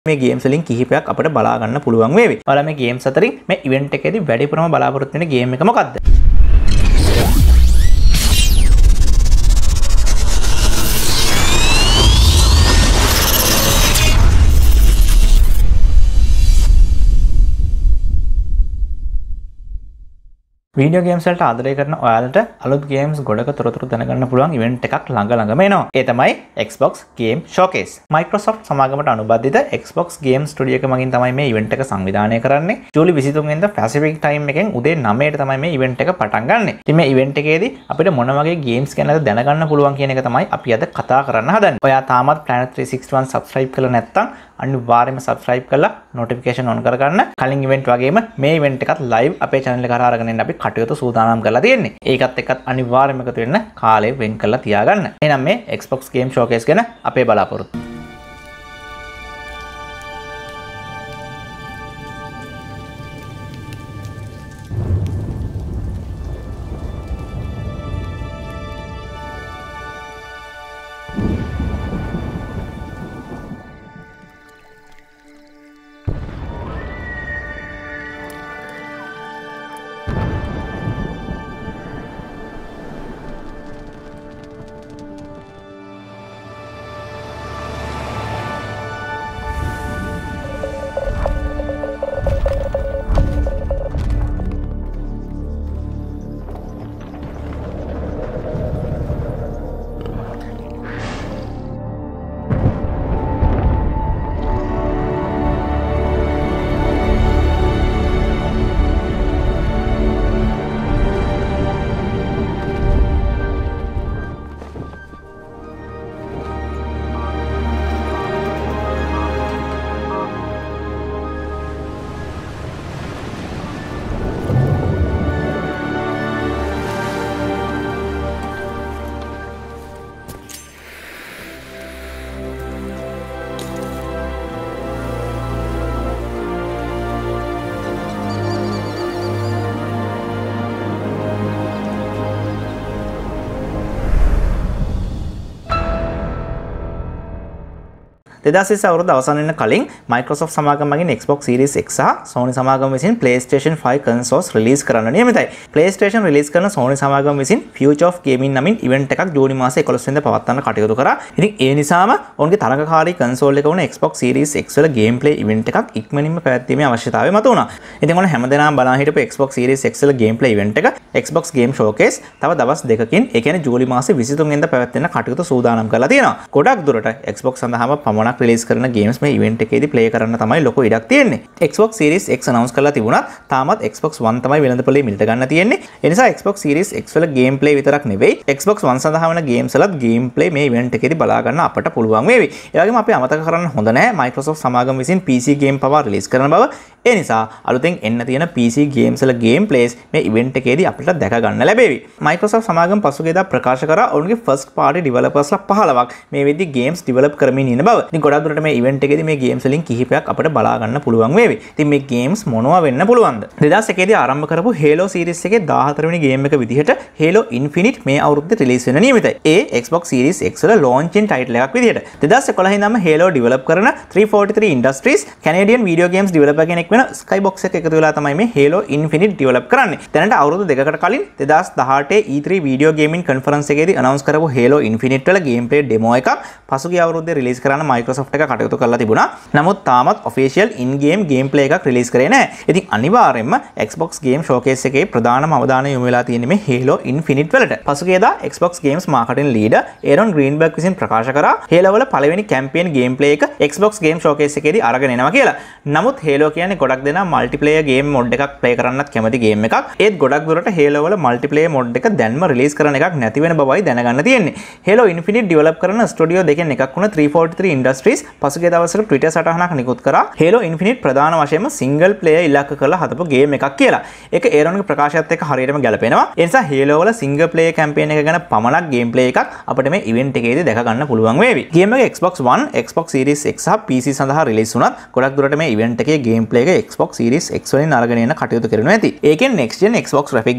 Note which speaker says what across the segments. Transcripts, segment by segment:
Speaker 1: මේ ගේම්ස් වලින් කිහිපයක් අපිට බලා ගන්න පුළුවන් වේවි. ඔයාලා මේ ගේම්ස් අතරින් මේ ඉවෙන්ට් එකේදී වැඩිපුරම බලාපොරොත්තු වෙන ගේම් එක මොකක්ද? වීඩියෝ ගේම්ස් වලට ආදරය කරන ඔයාලට අලුත් ගේම්ස් ගොඩක තොරතුරු දැනගන්න පුළුවන් ඉවෙන්ට් එකක් ළඟම එනවා. ඒ තමයි Xbox Game Showcase. Microsoft සමාගමට අනුබද්ධිත Xbox Game Studio එක මගින් තමයි මේ ඉවෙන්ට් එක සංවිධානය කරන්නේ. ජූලි 23 වෙනිදා Pacific Time එකෙන් උදේ 9ට තමයි මේ ඉවෙන්ට් එක පටන් ගන්නෙ. ඉතින් මේ ඉවෙන්ට් එකේදී අපිට මොන වගේ ගේම්ස් ගැනද දැනගන්න පුළුවන් කියන එක තමයි අපි අද කතා කරන්න හදන්නේ. ඔයා තාමත් Planet 361 subscribe කරලා නැත්නම් අනිවාර්යයෙන්ම subscribe කරලා notification on කරගන්න. කලින් ඉවෙන්ට් වගේම මේ ඉවෙන්ට් එකත් live අපේ channel එක කරා අරගෙන එන්න අපි කටයුතු සූදානම් කරලා තියෙන්නේ. ඒකත් එක්කත් අනිවාර්යයෙන්ම එකතු වෙන්න කාලය වෙන් කරලා තියාගන්න. එහෙනම් මේ Xbox Game Showcase ගැන අපේ බලාපොරොත්තු. දෙදසිස් අවුරුදු අවසන් වෙන කලින් Microsoft සමාගම මගින් Xbox Series X සහ Sony සමාගම විසින් PlayStation 5 consoles release කරන්න නියමිතයි. PlayStation release කරන Sony සමාගම විසින් Future of Gaming නමින් event එකක් ජූනි මාසේ 11 වෙනිදා පවත්වන්න කටයුතු කරා. ඉතින් ඒ නිසාම ඔවුන්ගේ තරඟකාරී console එක වුණ Xbox Series X වල gameplay event එකක් ඉක්මනින්ම පැවැත්වීමේ අවශ්‍යතාවය මතුවුණා. ඉතින් ඔන්න හැමදෙනාම බලන් හිටපු Xbox Series X වල gameplay event එක Xbox Game Showcase තව දවස් දෙකකින් ඒ කියන්නේ ජූලි මාසේ 23 වෙනිදා පැවැත්වෙන්න කටයුතු සූදානම් කරලා තියෙනවා. ගොඩක් දුරට Xbox සඳහාම පමණක් රිලීස් කරන ගේම්ස් මේ ඉවෙන්ට් එකේදී ප්ලේ කරන්න තමයි ලොකු ඉඩක් තියෙන්නේ. Xbox Series X අනවුන්ස් කරලා තිබුණත් තාමත් Xbox One තමයි වෙළඳපොලේ මිලට ගන්න තියෙන්නේ. ඒ නිසා Xbox Series X වල ගේම් ප්ලේ විතරක් නෙවෙයි Xbox One සඳහා වන ගේම්ස් වලත් ගේම් ප්ලේ මේ ඉවෙන්ට් එකේදී බලා ගන්න අපට පුළුවන් වේවි. ඒ වගේම අපි අමතක කරන්න හොඳ නැහැ Microsoft සමාගම විසින් PC ගේම් පවා රිලීස් කරන බව. ඒ නිසා අලුතෙන් එන්න තියෙන PC ගේම්ස් වල ගේම් ප්ලේස් මේ ඉවෙන්ට් එකේදී අපිට දැක ගන්න ලැබෙවි. Microsoft සමාගම පසුගියදා ප්‍රකාශ කරා ඔවුන්ගේ first party developers ලා 15ක් මේ වෙද්දි ගේම්ස් ඩෙවලොප් කරමින් ඉන්න බව. ඉතින් ගොඩක් දුරට මේ ඉවෙන්ට් එකේදී මේ ගේම්ස් වලින් කිහිපයක් අපිට බලා ගන්න පුළුවන් වේවි. ඉතින් මේ ගේම්ස් මොනවා වෙන්න පුළුවන්ද? 2001 දී ආරම්භ කරපු Halo series එකේ 14 වෙනි ගේම් එක විදිහට Halo Infinite මේ අවුරුද්දේ රිලීස් වෙන නියමිතයි. ඒ Xbox Series X වල launching title එකක් විදිහට. 2011 ඉඳන්ම Halo develop කරන 343 Industries Canadian video games developer කෙනෙක් වෙන Skybox එක එකතු වෙලා තමයි මේ Halo Infinite develop කරන්නේ. දැනට අවුරුදු දෙකකට කලින් 2018 E3 video gaming conference එකේදී announce කරපු Halo Infinite වල gameplay demo එකක් පසුගිය අවුරුද්දේ රිලීස් කරන්න Microsoft එක කටයුතු කරලා තිබුණා. නමුත් තාමත් official in-game gameplay එකක් රිලීස් කරේ නැහැ. ඉතින් අනිවාර්යයෙන්ම Xbox Game Showcase එකේ ප්‍රධානම අවධානය යොමු වෙලා තියෙන්නේ මේ Halo Infinite වලට. පසුගියදා Xbox Games marketing leader Aaron Greenberg විසින් ප්‍රකාශ කරා Halo වල පළවෙනි campaign gameplay එක Xbox Game Showcase එකේදී අරගෙන එනවා කියලා. නමුත් Halo කියන්නේ ගොඩක් දෙනා multiplayer game mode එකක් play කරන්නත් කැමති game එකක්. ඒත් ගොඩක් දුරට Halo වල multiplayer mode එක දැන්ම රිලීස් කරන එකක් නැති වෙන බවයි දැනගන්න තියෙන්නේ. Halo Infinite develop කරන ස්ටුඩියෝ දෙකෙන් එකක් වුණ 343 Industries පසුගිය දවස්වල Twitter සටහනක් නිකුත් කරා Halo Infinite ප්‍රධාන වශයෙන්ම single player ඉලක්ක කරලා හදපු game එකක් කියලා. ඒක Aaronගේ ප්‍රකාශයත් එක්ක හරියටම ගැලපෙනවා. ඒ නිසා Halo වල single player campaign එක ගැන පමණක් gameplay එකක් අපිට මේ event එකේදී දැක ගන්න පුළුවන් වේවි. game එක Xbox One, Xbox Series X සහ PC සඳහා රිලීස් වුණත් ගොඩක් දුරට මේ event එකේ gameplay එක Xbox Series X වලින් අරගෙන එන්න කටයුතු කරනවා ඇති. ඒකෙන් next gen Xbox graphic ගැන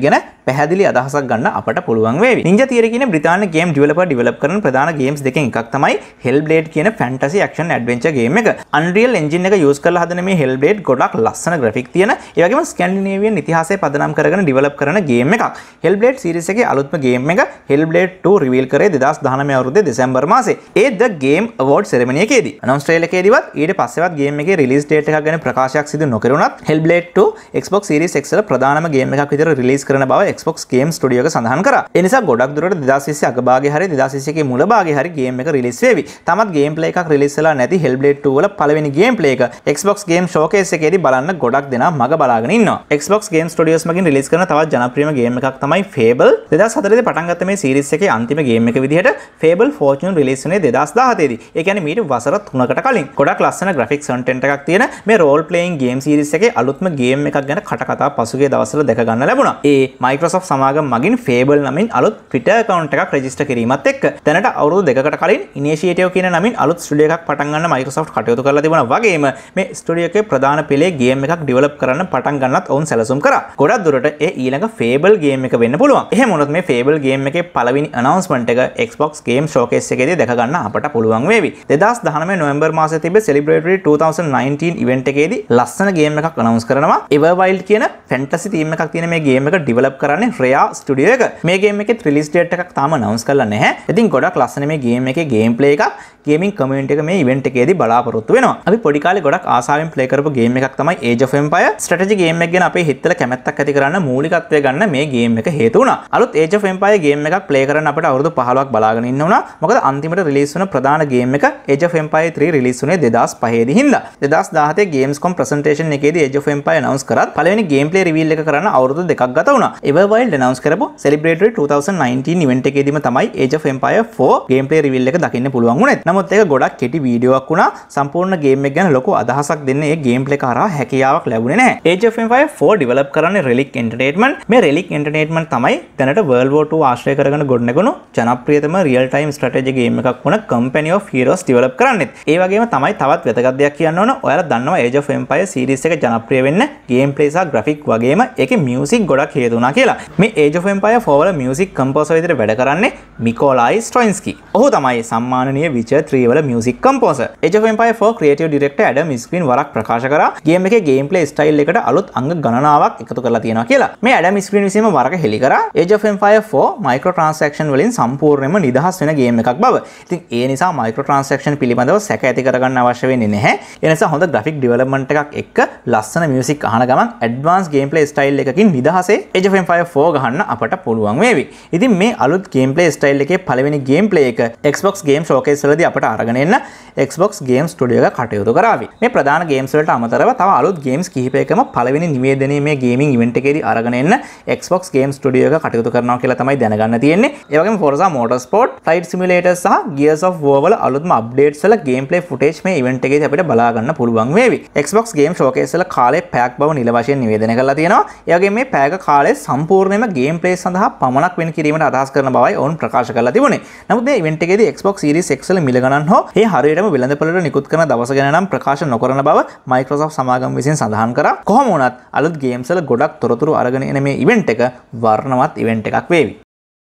Speaker 1: පැහැදිලි අදහසක් ගන්න අපට පුළුවන් වේවි. Ninja Theory කියන බ්‍රිතාන්‍ය ගේම් ඩෙවලපර් කරන ප්‍රධාන ගේම්ස් දෙකෙන් එකක් තමයි Hellblade කියන ෆැන්ටසි ඇක්ෂන් ඇඩ්වෙන්චර් ගේම් එක. Unreal Engine එක යූස් කරලා හදන මේ Hellblade ගොඩක් ලස්සන ග්‍රැෆික් තියෙන, ඒ වගේම ස්කැන්ඩිනේවියන් ඉතිහාසය පදනම් කරගෙන ඩෙවලොප් කරන ගේම් එකක්. Hellblade සීරීස් එකේ අලුත්ම ගේම් එක Hellblade 2 රිවීල් කරේ 2019 අවුරුද්දේ දෙසැම්බර් මාසේ. ඒ The Game Award සෙරමනි එකේදී. අනවුන්ස් ට්‍රේලර් එකේදීවත් ඊට පස්සේවත් ගේම් එකේ රිලීස් ඩේට් එකක් ගැන ප්‍රකාශයක් සිදු නොකරුණත් Hellblade 2 Xbox Series X වල ප්‍රධානම ගේම් එකක් විදිහට රිලීස් කරන බව Xbox Game Studio එක සඳහන් කරා. ඒ නිසා ගොඩක් දුරට 2020 අගභාගයේ හරි 2021 මුල භාගයේ හරි ගේම් එක රිලීස් වෙවි. තමත් ගේම් ප්ලේ එකක් රිලීස් වෙලා නැති Hellblade 2 වල පළවෙනි ගේම් ප්ලේ එක Xbox Game Showcase එකේදී බලන්න ගොඩක් දෙනා මග බලාගෙන ඉන්නවා. Xbox Game Studios මගින් රිලීස් කරන තවත් ජනප්‍රියම ගේම් එකක් තමයි Fable. 2004 දී පටන් ගත්ත මේ සීරීස් එකේ අන්තිම ගේම් එක විදිහට Fable Fortune රිලීස් වුණේ 2017 දී. ඒ කියන්නේ මීට වසර 3කට කලින්. ගොඩක් ලස්සන graphics content එකක් තියෙන මේ role playing game series එකේ අලුත්ම ගේම් එකක් ගැන කතා පසුගිය දවස්වල දැක ගන්න ලැබුණා. ඒ Microsoft සමාගම මගින් Fable නමින් අලුත් Twitter account එකක් register කිරීමත් එක්ක දැනට අවුරුදු දෙකකට කලින් Initiative කියන නමින් අලුත් ස්ටුඩියෝ එකක් පටන් ගන්න Microsoft කටයුතු කරලා තිබුණා වගේම මේ ස්ටුඩියෝ එකේ ප්‍රධාන පෙළේ ගේම් එකක් ඩෙවලොප් කරන්න පටන් ගන්නත් ඔවුන් සැලසුම් කරා. ගොඩක් දුරට ඒ ඊළඟ Fable ගේම් එක වෙන්න පුළුවන්. එහෙම වුණොත් මේ Fable ගේම් එකේ පළවෙනි announcement එක Xbox Game Showcase එකේදී දැක ගන්න අපට පුළුවන් වේවි. 2019 නොවැම්බර් මාසයේ තිබෙ Celebratory 2019 event එකේදී ලස්සන ගේම් එකක් announce කරනවා. Everwild කියන fantasy theme එකක් තියෙන මේ ගේම් එක ඩෙවලොප් කරන්නේ Rare Studio එක. මේ ගේම් එකේ release date එකක් තාම announce කරලා නැහැ. ඉතින් ගොඩක් ලස්සන මේ ගේම් එකේ ගේම් ප්ලේ එකක් ගේමින් කමියුනිටි එක මේ ඉවෙන්ට් එකේදී බලාපොරොත්තු වෙනවා. අපි පොඩි කාලේ ගොඩක් ආසාවෙන් ප්ලේ කරපු ගේම් එකක් තමයි Age of Empire. Strategy game එක ගැන අපේ හිතවල කැමැත්තක් ඇති කරන්න මූලිකත්වය ගන්න මේ ගේම් එක හේතු වුණා. අලුත් Age of Empire ගේම් එකක් ප්ලේ කරන්න අපිට අවුරුදු 15ක් බලාගෙන ඉන්න වුණා. මොකද අන්තිමට රිලීස් වුණ ප්‍රධාන ගේම් එක Age of Empire 3 රිලීස් වුණේ 2005 දී හින්දා. 2017 Gamescom presentation එකේදී Age of Empire announce කරත් පළවෙනි ගේම් ප්ලේ රිවීල් එක කරන්න අවුරුදු දෙකක් ගත වුණා. Everwild announce කරපු Celebratory 2019 event එකේදීම තමයි Age of Empire 4 game play reveal එක දකින්න පුළුවන් වුණේ. නමුත් ඒක ගොඩක් කෙටි වීඩියෝවක් වුණා. සම්පූර්ණ ගේම් එක ගැන ලොකු අදහසක් දෙන්නේ මේ ගේම් ප්ලේ කරා හැකියාවක් ලැබුණේ නැහැ. Age of Empire 4 develop කරන්නේ Relic Entertainment. මේ Relic Entertainment තමයි දැනට World War 2 ආශ්‍රය කරගෙන ගොඩනැගුණු ජනප්‍රියතම real time strategy game එකක් වුණ Company of Heroes develop කරන්නේ. ඒ වගේම තමයි තවත් වැදගත් දෙයක් කියන්න ඕන. ඔයාලා දන්නවා Age of Empire series එක ජනප්‍රිය වෙන්න game play සහ graphic වගේම ඒකේ music ගොඩක් හේතු වුණා කියලා. මේ Age of Empire 4 වල music composer විදිහට වැඩ කරන්නේ Mikolai Stoinsky. ඔහු තමයි සම්මානීය Witcher 3 වල music composer. Age of Empire 4 creative director Adam Screen වරක් ප්‍රකාශ කරා game එකේ gameplay style එකට අලුත් අංග ගණනාවක් එකතු කරලා තියෙනවා කියලා. මේ Adam Screen විසින්ම වරක හෙළි කරා Age of Empire 4 microtransaction වලින් සම්පූර්ණයෙන්ම නිදහස් වෙන game එකක් බව. ඉතින් ඒ නිසා microtransaction පිළිබඳව සැක ඇති කරගන්න අවශ්‍ය වෙන්නේ නැහැ. ඒ නිසා හොඳ graphic development එකක් එක්ක ලස්සන music අහන ගමන් advanced gameplay style එකකින් නිදහසේ Age of Empire 4 ගහන්න අපට පුළුවන් වේවි. ඉතින් මේ අලුත් gameplay style එකේ පළවෙනි gameplay එක Xbox Game Showcase වලදී අපට අරගෙන එන්න Xbox Game Studio එක කටයුතු කරાવી. මේ ප්‍රධාන games වලට අමතරව තව අලුත් games කිහිපයකම පළවෙනි නිවේදනයේ මේ gaming event එකේදී අරගෙන එන්න Xbox Game Studio එක කටයුතු කරනවා කියලා තමයි දැනගන්න තියෙන්නේ. ඒ වගේම Forza Motorsport, Flight Simulator සහ Gears of War වල අලුත්ම updates වල gameplay footage මේ event එකේදී අපිට බලා ගන්න පුළුවන් වේවි. Xbox Game Showcase වල කාලේ පැයක් බව නිල වශයෙන් නිවේදනය කරලා තියෙනවා. ඒ වගේම මේ පැයක කාලය සම්පූර්ණයෙන්ම gameplay සඳහා පමණක් වෙන් කිරීමට අදහස් කරන බවයි ඔවුන් ප්‍රකාශ කරලා තිබුණේ. නමුත් මේ event එකේදී Xbox Series X වල මිල ගණන් හෝ ඒ හරියටම වෙළඳපොළට නිකුත් කරන දවස ගැන නම් ප්‍රකාශ නොකරන බව Microsoft සමාගම විසින් සඳහන් කරා. කොහොම වුණත් අලුත් games වල ගොඩක් තොරතුරු අරගෙන එන මේ event එක වර්ණවත් event එකක් වේවි.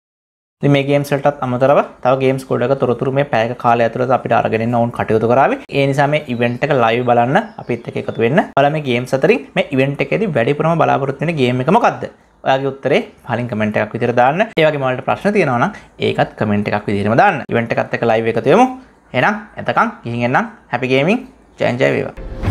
Speaker 1: ඉතින් මේ games වලටත් අමතරව තව games ගොඩක තොරතුරු මේ පැයක කාලය ඇතුළත අපිට අරගෙන එන්න ඕන කටයුතු කරાવી. ඒ නිසා මේ event එක live බලන්න අපිත් එක්ක එකතු වෙන්න. බලන්න මේ games අතරින් මේ event එකේදී වැඩිපුරම බලාපොරොත්තු වෙන game එක මොකක්ද? ඔයාගේ උත්තරේ පහලින් කමෙන්ට් එකක් විදිහට දාන්න. ඒ වගේම ඔයාලට ප්‍රශ්න තියෙනවා නම් ඒකත් කමෙන්ට් එකක් විදිහටම දාන්න. event එකත් එක්ක live එකතු වෙමු. එහෙනම් එතකන් ගිහින් එන්නම්. happy gaming. ජය ජය වේවා.